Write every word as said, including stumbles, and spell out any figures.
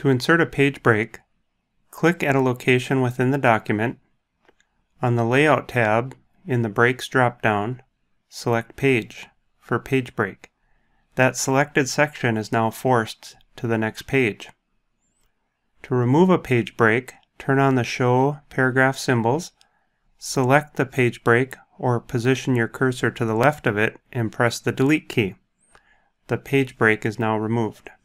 To insert a page break, click at a location within the document. On the Layout tab in the Breaks drop-down, select Page for page break. That selected section is now forced to the next page. To remove a page break, turn on the Show Paragraph Symbols, select the page break or position your cursor to the left of it and press the Delete key. The page break is now removed.